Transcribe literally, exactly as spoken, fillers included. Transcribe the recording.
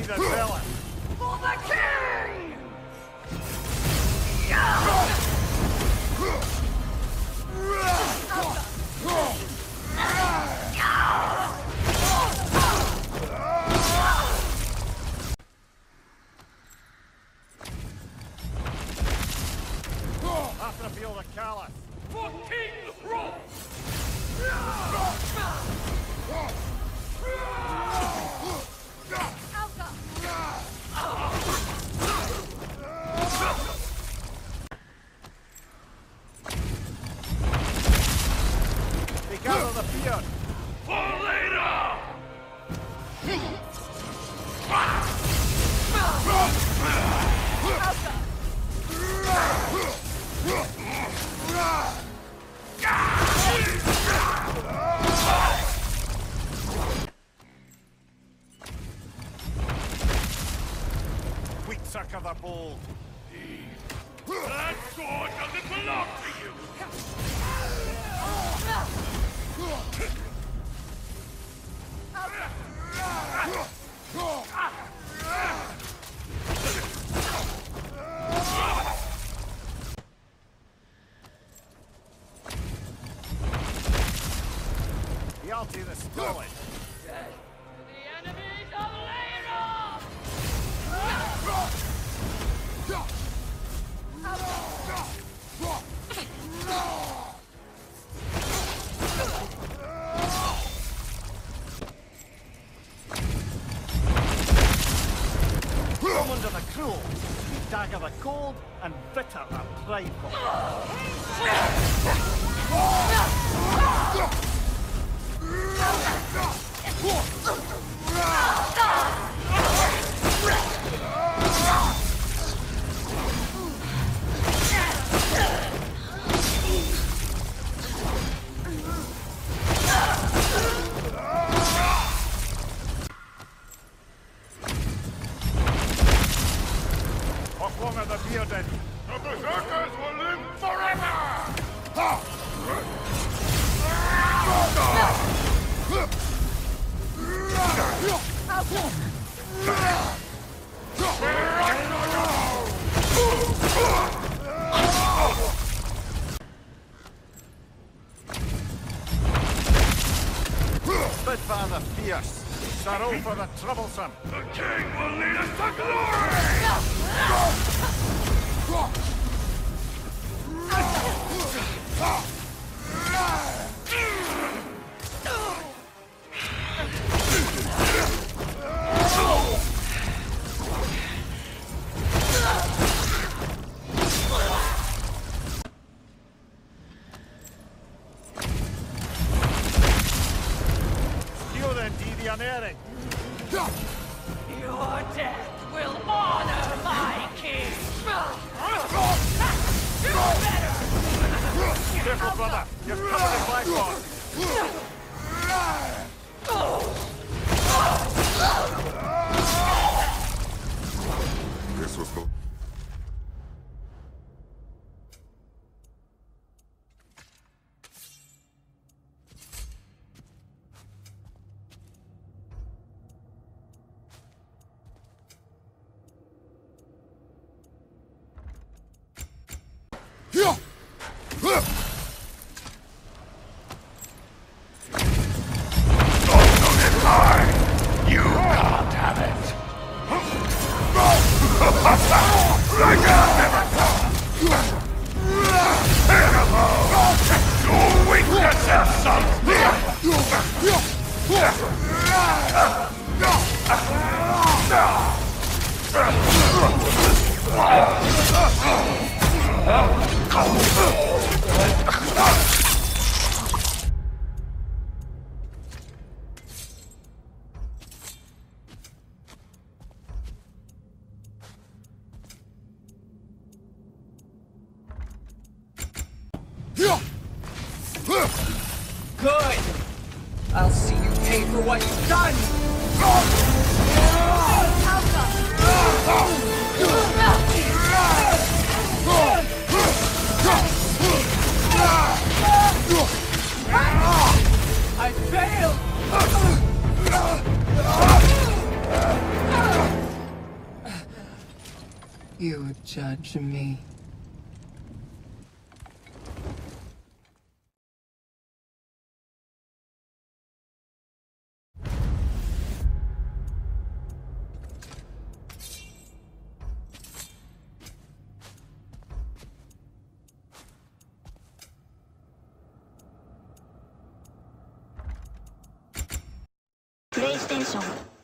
need a zealot. For the king! After feel the callous. For King Roth! They gather the fear. For later! Quick sucker the bold. That sword doesn't belong to you! The Alti is stolen. The enemies of Leira! Come under the cruel. Dagger the cold and bitter the prideful. Off one of the bearded. The Berserkers will live forever! Ha! Spitfire the fierce. Sorrow for the troublesome. The king will lead us to glory! Skew then, Devianeering. Your death will honor my king! Do better! Careful, brother. You're covered in blackboard. This was the... You can't have it! Your weakness has sunk Good! I'll see you pay for what you've done! I failed! You judge me. PlayStation